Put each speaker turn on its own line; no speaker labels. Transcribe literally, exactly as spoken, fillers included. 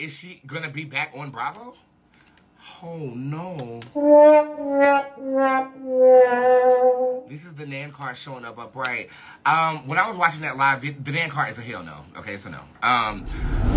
is she gonna be back on Bravo? Oh no. This is the Nan card showing up upright. Um, when I was watching that live, the Nan card is a hell no. Okay, it's a no. Um,